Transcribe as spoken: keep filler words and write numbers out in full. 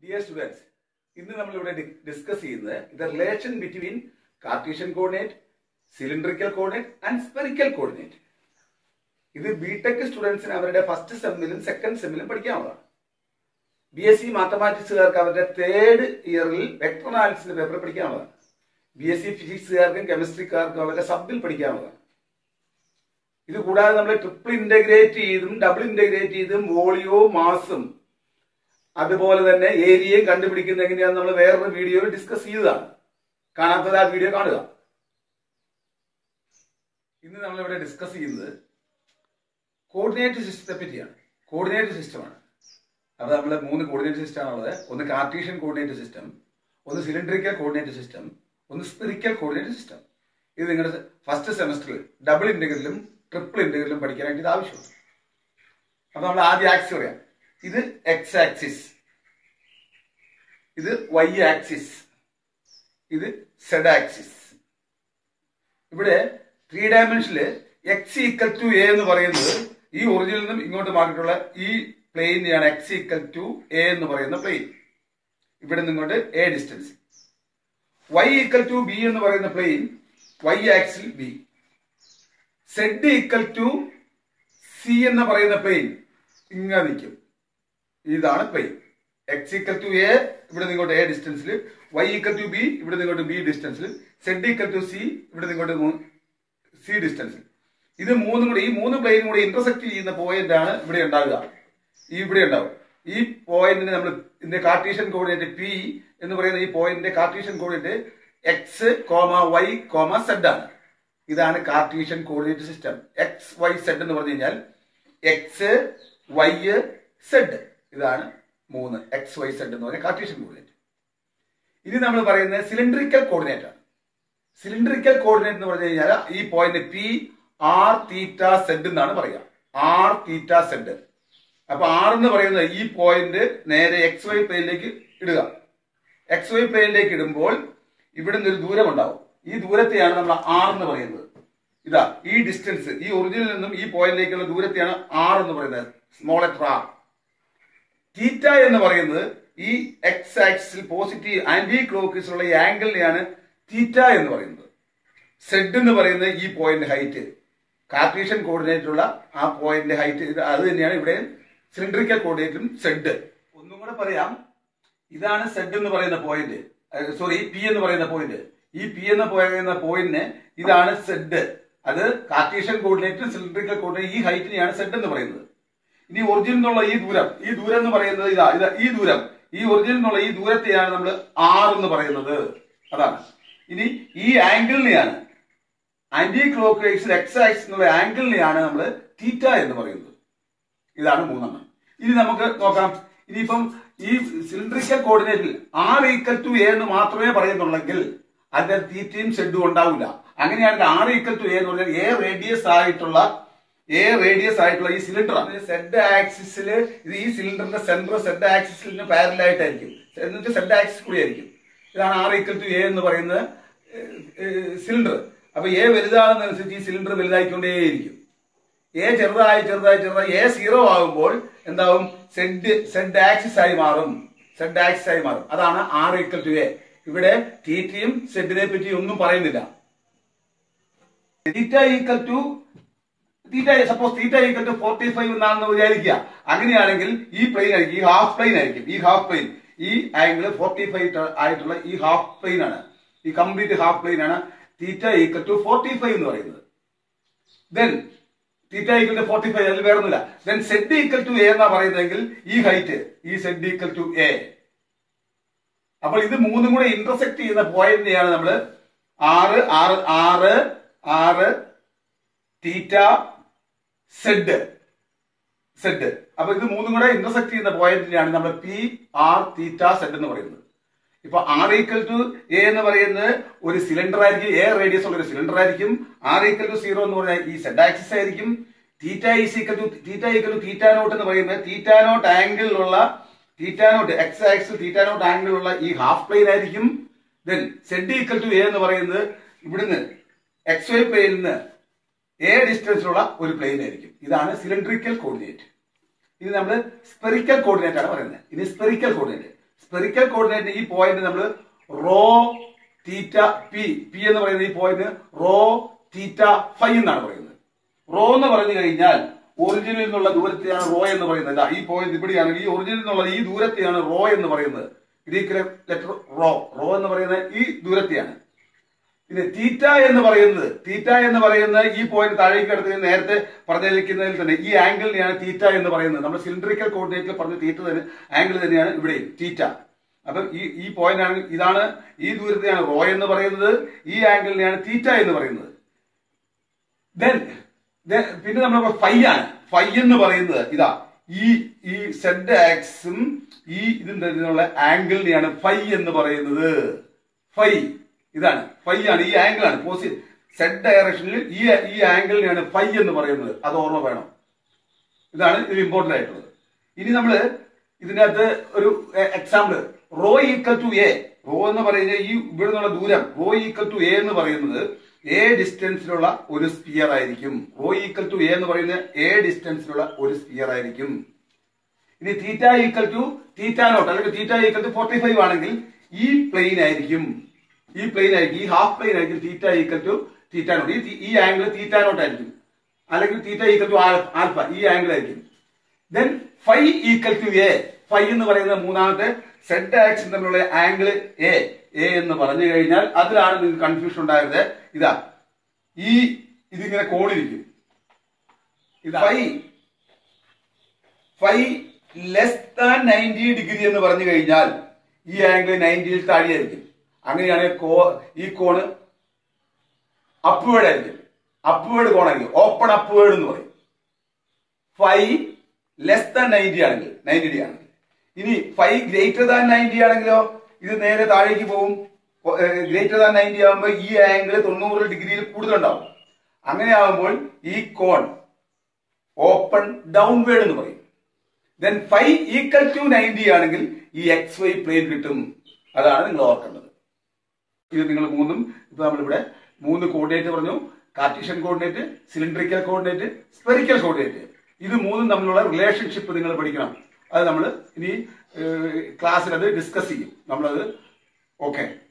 Dear students, ഇന്ന് നമ്മൾ ഇവിടെ ഡിസ്കസ് ചെയ്യുന്നത് the relation between Cartesian coordinate, cylindrical coordinate and spherical coordinate. ഇത് ബിടെക് സ്റ്റുഡൻസിന് അവരുടെ ഫസ്റ്റ് സെമ്മിലും സെക്കൻഡ് സെമ്മിലും പഠിക്കാവുന്നതാണ്. ബി എസ് സി മാത്തമാറ്റിക്സുകാർക്ക് അവരുടെ തേർഡ് ഇയറിൽ വെക്ടർ അനാലിസിന്റെ പേപ്പർ പഠിക്കാവുന്നതാണ്. ബി എസ് സി ഫിസിക്സുകാർക്കും കെമിസ്ട്രിക്കാർക്കും അവരുടെ സബിൽ പഠിക്കാവുന്നതാണ്. ഇത് കൂടാതെ നമ്മൾ ട്രിപ്പിൾ ഇന്റഗ്രേറ്റ് ചെയ്തും ഡബിൾ ഇന്റഗ്രേറ്റ് ചെയ്തും വോളിയവും മാസും അതുപോലെ തന്നെ ഏരിയയും കണ്ടുപിടിക്കുന്നത് എങ്ങനെയാണെന്ന് നമ്മൾ വേറൊരു വീഡിയോയിൽ ഡിസ്കസ് ചെയ്തതാണ്. കാണാത്തത് ആ വീഡിയോ കാണുക. ഇന്ന് നമ്മളിവിടെ ഡിസ്കസ് ചെയ്യുന്നത് കോർഡിനേറ്റ് സിസ്റ്റത്തെ പറ്റിയാണ്. കോർഡിനേറ്റ് സിസ്റ്റമാണ്. അപ്പോൾ നമ്മൾ മൂന്ന് കോർഡിനേറ്റ് സിസ്റ്റമാണുള്ളത്. ഒന്ന് കാർട്ടീഷ്യൻ കോർഡിനേറ്റ് സിസ്റ്റം, ഒന്ന് സിലിണ്ടറിക്കൽ കോർഡിനേറ്റ് സിസ്റ്റം, ഒന്ന് സ്ഫെറിക്കൽ കോർഡിനേറ്റ് സിസ്റ്റം. ഇത് നിങ്ങളുടെ ഫസ്റ്റ് സെമസ്റ്ററിൽ ഡബിൾ ഇന്റഗ്രലും ട്രിപ്പിൾ ഇന്റഗ്രലും പഠിക്കാനായിട്ട് ഇത് ആവശ്യമാണ്. അപ്പൊ നമ്മൾ ആദ്യം ആക്സിസ് പറയാം. ഇത് എക്സ് ആക്സിസ്, ഇത് വൈ ആക്സിസ്, ഇത് സെഡ് ആക്സിസ്. ഇവിടെ ത്രീ ഡയമെൻഷനില് എക്സ് ഈക്വൽ ടു എ എന്ന് പറയുന്നത് ഈ ഒറിജിനിൽ നിന്നും ഇങ്ങോട്ട് മാറിയിട്ടുള്ള ഈ പ്ലെയിനെയാണ് എക്സ് ഈക്വൽ ടു എ എന്ന് പറയുന്ന പ്ലെയിൻ. ഇവിടെ നിന്ന് ഇങ്ങോട്ട് A distance. Y equal to B എന്ന് പറയുന്ന പ്ലെയിൻ വൈ ആക്സിൽ B. Z equal to C എന്ന് പറയുന്ന പ്ലെയിൻ ഇങ്ങനെ നിൽക്കും. ഇതാണ് plane. X equal to A ഇവിടെ നിങ്ങോട്ട് എ ഡിസ്റ്റൻസിൽ, വൈ ഈക്വൽ ടു ബി ഇവിടെ നിങ്ങോട്ട് ബി ഡിസ്റ്റൻസിൽ, സെഡ് ഈക്വൽ ടു സി ഇവിടെ നിങ്ങോട്ട് സി ഡിസ്റ്റൻസിൽ. ഇത് മൂന്നും കൂടി ഈ മൂന്ന് പ്ലെയിനും കൂടി ഇന്റർസെക്ട് ചെയ്യുന്ന പോയിന്റ് ആണ് ഇവിടെ ഉണ്ടാകുക. ഈ ഇവിടെ ഉണ്ടാവും. ഈ പോയിന്റിന് നമ്മൾ ഇതിന്റെ കാർട്ടീഷ്യൻ കോർഡിനേറ്റ് പി എന്ന് പറയുന്ന ഈ പോയിന്റിന്റെ Cartesian coordinate X comma Y comma Z ആണ്. ഇതാണ് Cartesian coordinate system. X Y Z എന്ന് പറഞ്ഞു കഴിഞ്ഞാൽ എക്സ് വൈ സെഡ്, ഇതാണ് മൂന്ന് എക്സ് വൈ സെഡ് എന്ന് പറയുന്ന കാർട്ടീഷ്യൻ കോർഡിനേറ്റ്. ഇനി നമ്മൾ പറയുന്നത് സിലിണ്ടറിക്കൽ കോർഡിനേറ്റ് ആണ്. സിലിണ്ടറിക്കൽ കോർഡിനേറ്റ് എന്ന് പറഞ്ഞു കഴിഞ്ഞാൽ ഈ point P R theta Z എന്നാണ് പറയുക. R theta Z. അപ്പൊ ആർ എന്ന് പറയുന്നത് ഈ പോയിന്റ് നേരെ എക്സ് വൈ പ്ലെയിനിലേക്ക് ഇടുക. എക്സ് വൈ പ്ലെയിനിലേക്ക് ഇടുമ്പോൾ ഇവിടെ നിന്ന് ഒരു ദൂരം ഉണ്ടാവും. ഈ ദൂരത്തെയാണ് നമ്മൾ ആർ എന്ന് പറയുന്നത്. ഇതാ ഈ ഡിസ്റ്റൻസ്, ഈ ഒറിജിനിൽ നിന്നും ഈ പോയിന്റിലേക്കുള്ള ദൂരത്തെയാണ് ആർ എന്ന് പറയുന്നത്. Small letter R. തീറ്റ എന്ന് പറയുന്നത് ഈ എക്സ് ആക്സിൽ പോസിറ്റീവ് ആന്റി ക്ലോക്കിലുള്ള ഈ ആംഗിളിനെയാണ് തീറ്റ എന്ന് പറയുന്നത്. സെഡ് എന്ന് പറയുന്നത് ഈ പോയിന്റ് ഹൈറ്റ്, കാർട്ടീഷ്യൻ കോർഡിനേറ്റുള്ള ആ പോയിന്റ് ഹൈറ്റ്, അത് തന്നെയാണ് ഇവിടെ സിലിണ്ടറിക്കൽ കോർഡിനേറ്റും സെഡ്. ഒന്നും കൂടെ പറയാം. ഇതാണ് സെഡ് എന്ന് പറയുന്ന പോയിന്റ്, സോറി പി എന്ന് പറയുന്ന പോയിന്റ്. ഈ പി എന്ന് പറയുന്ന പോയിന്റിന് ഇതാണ് സെഡ്. അത് കാർട്ടീഷ്യൻ കോർഡിനേറ്റ് സിലിണ്ടറിക്കൽ കോർഡിനേറ്റ് ഈ ഹൈറ്റിനെയാണ് സെഡ് എന്ന് പറയുന്നത്. ഇനി ഒറിജിനിൽ നിന്നുള്ള ഈ ദൂരം, ഈ ദൂരം എന്ന് പറയുന്നത് ഇതാ ഇതാ ഈ ദൂരം, ഈ ഒറിജിനിൽ നിന്നുള്ള ഈ ദൂരത്തെയാണ് നമ്മൾ ആർ എന്ന് പറയുന്നത്. അതാണ്. ഇനി ഈ ആംഗിളിനെയാണ് ആന്റി ക്ലോക്ക് വൈസിൽ എക്സ് ആക്സിസ് എന്നുള്ള ആംഗിളിനെയാണ് നമ്മൾ തീറ്റ എന്ന് പറയുന്നത്. ഇതാണ് മൂന്നെണ്ണം. ഇനി നമുക്ക് നോക്കാം. ഇനിയിപ്പം ഈ സിലിണ്ടറിക്കൽ കോർഡിനേറ്റിൽ ആർ ഈക്വൽ ടു എ എന്ന് മാത്രമേ പറയുന്നുള്ളെങ്കിൽ അതിന്റെ തീറ്റയും സെഡും ഉണ്ടാവില്ല. അങ്ങനെയാണെങ്കിൽ ആർ ഈക്വൽ ടു എ എന്ന് പറഞ്ഞാൽ എ റേഡിയസ് ആയിട്ടുള്ള എ റേഡിയസ് ആയിട്ടുള്ള ഈ സിലിണ്ടർ ആണ്. സെഡ് ആക്സിസിൽ ഇത് ഈ സിലിണ്ടറിന്റെ സെന്റർ സെഡ് ആക്സിസിന് പാരലായിട്ടായിരിക്കും, എന്നിട്ട് സെഡ് ആക്സിസ് കൂടി ആയിരിക്കും. ഇതാണ് ആർ ഈക്വൽ ടു എ എന്ന് പറയുന്നത് സിലിണ്ടർ. അപ്പൊ എ വലുതാകുന്നതനുസരിച്ച് ഈ സിലിണ്ടർ വലുതായിക്കൊണ്ടേയിരിക്കും. എ ചെറുതായി ചെറുതായി ചെറുതായി എ സീറോ ആകുമ്പോൾ എന്താവും? സെഡ് സെഡ് ആക്സിസ് ആയി മാറും. സെഡ് ആക്സിസ് ആയി മാറും. അതാണ് ആർ ഈക്വൽ ടു എ. ഇവിടെ തീറ്റയും സെഡിനെ പറ്റി ഒന്നും പറയുന്നില്ല. Theta equal to theta suppose theta equal to forty five എന്നാണെന്ന് വിചാരിക്കുക. അങ്ങനെയാണെങ്കിൽ ഈ പ്ലെയിൻ ആയിരിക്കും, ഈ ഹാഫ് പ്ലെയിൻ ആയിരിക്കും. ഈ ഹാഫ് പ്ലെയിൻ, ഈ ആംഗിൾ ഫോർട്ടി ഫൈവ് ആയിട്ടുള്ള ഈ ഹാഫ് പ്ലെയിൻ ആണ്, ഈ കംപ്ലീറ്റ് ഹാഫ് പ്ലെയിൻ ആണ് theta equal to forty five എന്ന് പറയുന്നത്. Then theta equal to forty five, അതിൽ വേറൊന്നുമില്ല. Then Z equal to A എന്നാ പറയുന്നതെങ്കിൽ ഈ ഹൈറ്റ്, ഈ സെഡ് ഈക്വൽ ടു എ. അപ്പോൾ ഇത് മൂന്നും കൂടെ ഇന്റർസെക്ട് ചെയ്യുന്ന പോയിന്റിനെയാണ് നമ്മൾ ആറ് ആറ് ആറ് ആറ് തീറ്റ സെഡ് സെഡ്. അപ്പൊ ഇത് മൂന്നും കൂടെ ഇന്റർസെക്ട് ചെയ്യുന്ന പോയിന്റിനെയാണ് നമ്മൾ പി ആർ തീറ്റ സെഡ് എന്ന് പറയുന്നത്. ഇപ്പൊ ആർ ഈക്വൽ ടു എ എന്ന് പറയുന്നത് ഒരു സിലിണ്ടർ ആയിരിക്കും, എ റേഡിയസ് ഉള്ള ഒരു സിലിണ്ടർ ആയിരിക്കും. ആർ ഈക്വൽ ടു സീറോ എന്ന് പറഞ്ഞാൽ ഈ സെഡ് ആക്സിസ് ആയിരിക്കും. Theta is equal to theta equal to theta naught എന്ന് പറയുന്നത് തീറ്റ നോട്ട് ആംഗിളിലുള്ള തീറ്റ നോട്ട് എക്സ് ആക്സിൽ തീറ്റ നോട്ട് ആംഗിളിലുള്ള ഈ ഹാഫ് പ്ലെയിൻ ആയിരിക്കും. Then Z equal to A എന്ന് പറയുന്നത് ഇവിടുന്ന് എക്സ് വൈ പ്ലെയിനിൽ നിന്ന് എ ഡിസ്റ്റൻസിലുള്ള ഒരു പ്ലെയിൻ ആയിരിക്കും. ഇതാണ് സിലിണ്ടറിക്കൽ കോർഡിനേറ്റ്. ഇനി നമ്മൾ സ്പെറിക്കൽ കോർഡിനേറ്റ് ആണ് പറയുന്നത്. ഇനി സ്പെറിക്കൽ കോർഡിനേറ്റ് സ്പെറിക്കൽ കോർഡിനേറ്റ് ഈ പോയിന്റ് നമ്മൾ റോ തീറ്റ പി പി എന്ന് പറയുന്ന ഈ പോയിന്റ് റോ തീറ്റ ഫൈവ് എന്നാണ് പറയുന്നത്. റോ എന്ന് പറഞ്ഞു കഴിഞ്ഞാൽ ഒറിജിനിൽ നിന്നുള്ള ദൂരത്തെയാണ് റോ എന്ന് പറയുന്നത്. ഈ പോയിന്റ് ഇവിടെയാണ്, ഈ ഒറിജിനിൽ നിന്നുള്ള ഈ ദൂരത്തെയാണ് റോ എന്ന് പറയുന്നത്. ഗ്രീക്കിലെ ലെറ്റർ റോ റോ എന്ന് പറയുന്നത് ഈ ദൂരത്തെയാണ്. പിന്നെ തീറ്റ എന്ന് പറയുന്നത് തീറ്റ എന്ന് പറയുന്നത് ഈ പോയിന്റ് താഴേക്ക് എടുത്ത് നേരത്തെ പറഞ്ഞിരിക്കുന്നതിൽ തന്നെ ഈ ആംഗിളിനെയാണ് തീറ്റ എന്ന് പറയുന്നത്. നമ്മൾ സിലിണ്ടറിക്കൽ കോർഡിനേറ്റിൽ പറഞ്ഞ തീറ്റ തന്നെ ആംഗിൾ തന്നെയാണ് ഇവിടെ തീറ്റ. അപ്പം ഈ ഈ പോയിന്റ് ആണ്, ഇതാണ് ഈ ദൂരത്തെയാണ് റോ എന്ന് പറയുന്നത്, ഈ ആംഗിളിനെയാണ് തീറ്റ എന്ന് പറയുന്നത്. ദെൻ പിന്നെ നമ്മൾ ഫൈ ആണ്. ഫൈ എന്ന് പറയുന്നത് ഇതാ ഈ ഈ സെഡ് ആക്സും ഈ ഇതിന്റെ ഇതിനുള്ള ആംഗിളിനെയാണ് ഫൈ എന്ന് പറയുന്നത്. ഫൈ ഇതാണ്, ഫൈ ആണ്, ഈ ആംഗിൾ ആണ്. പോസിറ്റീവ് സെഡ് ഡയറക്ഷനിൽ ഈ ഈ ആംഗിളിനെയാണ് ഫൈ എന്ന് പറയുന്നത്. അത് ഓർമ്മ വേണം. ഇതാണ് ഇത് ഇമ്പോർട്ടന്റ് ആയിട്ടുള്ളത്. ഇനി നമ്മൾ ഇതിനകത്ത് ഒരു example, rho equal to A. Rho എന്ന് പറയുന്നത് ഈ ഇവിടെ നിന്നുള്ള ദൂരം റോ ഈക്വൽ ടു എ എന്ന് പറയുന്നത് എ ഡിസ്റ്റൻസിലുള്ള ഒരു സ്പിയർ ആയിരിക്കും. റോ ഈക്വൽ ടു എ എന്ന് പറയുന്നത് എ ഡിസ്റ്റൻസിലുള്ള ഒരു സ്പിയർ ആയിരിക്കും. ഇനി theta equal to theta naught അല്ലെങ്കിൽ theta equal to forty five ആണെങ്കിൽ ഈ പ്ലെയിൻ ആയിരിക്കും, ഈ പ്ലെയിൻ ആയിരിക്കും, ഈ ഹാഫ് പ്ലെയിൻ ആയിരിക്കും theta equal to theta naught. ഈ ആംഗിൾ തീറ്റ നോട്ട് ആയിരിക്കും, അല്ലെങ്കിൽ തീറ്റ ഈക്വൽ ടു ആൽഫ, ഈ ആംഗിൾ ആയിരിക്കും. Then phi equal to A. Phi എന്ന് പറയുന്ന മൂന്നാമത്തെ സെഡ് ആക്സിൻ തമ്മിലുള്ള ആംഗിൾ എ എ എന്ന് പറഞ്ഞു കഴിഞ്ഞാൽ അതിലാണ് നിങ്ങൾക്ക് കൺഫ്യൂഷൻ ഉണ്ടായത്. ഇതാ ഈ ഇതിങ്ങനെ കോണിരിക്കും. Phi phi less than ninety degree എന്ന് പറഞ്ഞു കഴിഞ്ഞാൽ ഈ ആംഗിൾ നയൻറ്റിയിൽ താഴെയായിരിക്കും. അങ്ങനെയാണ് കോ ഈ കോണ് അപ്വേഡ് ആയിരിക്കും, അപ്വേഡ് കോണായിരിക്കും, ഓപ്പൺ അപ്വേഡ് എന്ന് പറയും. ഫൈ ലെസ് ദാൻ നയൻറ്റി ആണെങ്കിൽ നയൻറ്റി ഡിഗ്രി ആണെങ്കിൽ. ഇനി ഫൈ ഗ്രേറ്റർ ദാൻ നയൻറ്റി ആണെങ്കിലോ ഇത് നേരെ താഴേക്ക് പോകും. ഗ്രേറ്റർ ദാൻ നയൻറ്റി ആകുമ്പോൾ ഈ ആംഗിൾ തൊണ്ണൂറ് ഡിഗ്രിയിൽ കൂടുതലുണ്ടാവും. അങ്ങനെ ആകുമ്പോൾ ഈ കോൺ ഓപ്പൺ ഡൗൺവേർഡ് എന്ന് പറയും. Then phi equal to ninety ആണെങ്കിൽ ഈ എക്സ് വൈ പ്ലെയിൻ കിട്ടും. അതാണ് നിങ്ങൾ ഓർക്കേണ്ടത്. ഇത് നിങ്ങൾ മൂന്നും ഇപ്പൊ നമ്മളിവിടെ മൂന്ന് കോർഡിനേറ്റ് പറഞ്ഞു. Cartesian coordinate, cylindrical coordinate, spherical coordinate. ഇത് മൂന്നും തമ്മിലുള്ള റിലേഷൻഷിപ്പ് നിങ്ങൾ പഠിക്കണം. അത് നമ്മൾ ഇനി ക്ലാസ്സിൽ അത് ഡിസ്കസ് ചെയ്യും നമ്മളത്. ഓക്കെ.